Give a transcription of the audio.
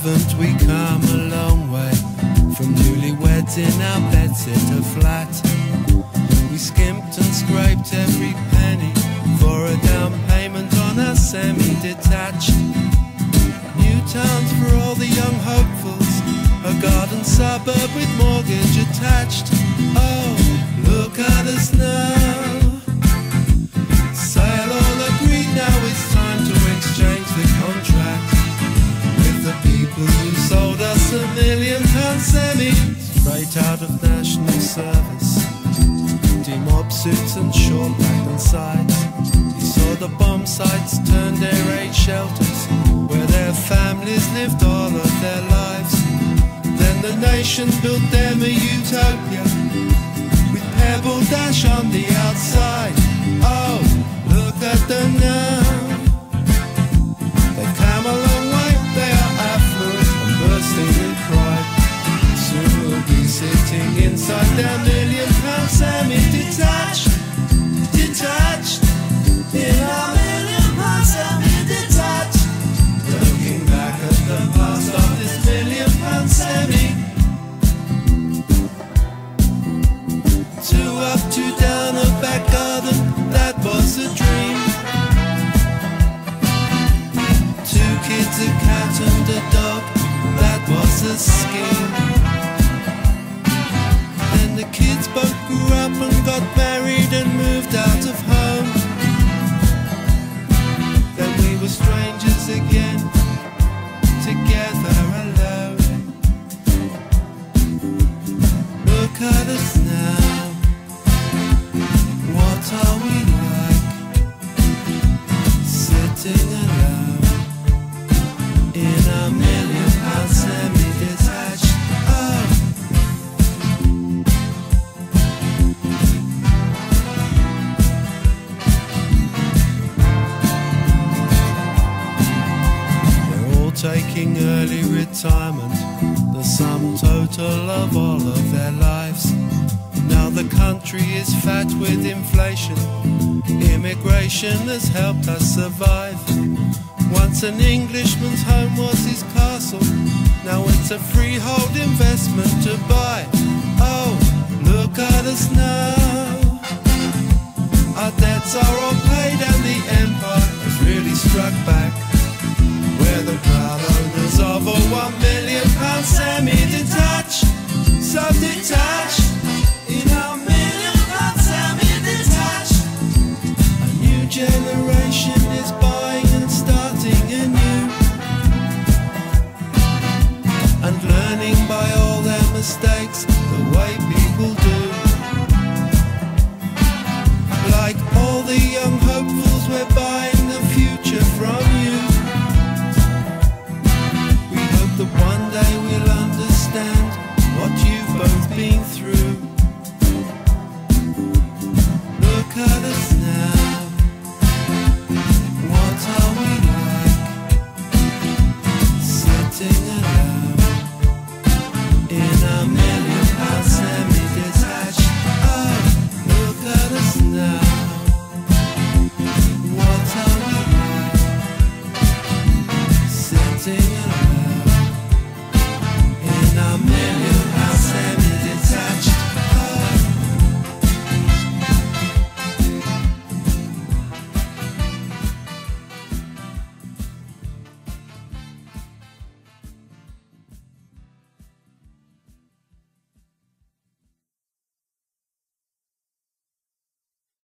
haven't we come a long way from newlyweds in our bedsitter flat? We skimped and scraped every penny for a down payment on our semi-detached. New towns for all the young hopefuls, a garden suburb with mortgage attached. Oh, look at us now. Sail all agreed, now it's time to exchange the contract with the people who sold us £1 million semi straight out of national service. Demob suits and short back and sides. You saw the bomb sites turned air raid shelters where their families lived all of their lives. Then the nation built them a utopia with Pebble Dash on the outside. Oh, look at them now. They've come a long way, they are affluent and bursting with pride. Soon we'll be sitting inside their £1 million semi-detached, detached, in our £1 million semi-detached. Looking back at the past of this £1 million semi. Two up, two down, a back garden, that was a dream. Two kids, a cat and a dog, that was a scheme. Then the kids both grew up and got married and moved out of home. Then we were strangers again, together alone. Look at us now. What are we like, sitting alone in a £1 million semi-detached? Oh, they're all taking early retirement, the sum total of all of their lives. Now the country is fat with inflation. Immigration has helped us survive. Once an Englishman's home was his castle, now it's a freehold investment to buy. Oh, look at us now. Our debts are all paid and the empire has really struck back. We're the proud owners of a £1 million semi-detached, so detached. In our £1 million semi-detached, a new generation is buying and starting anew, and learning by all their mistakes the way people do. Like all the young hopefuls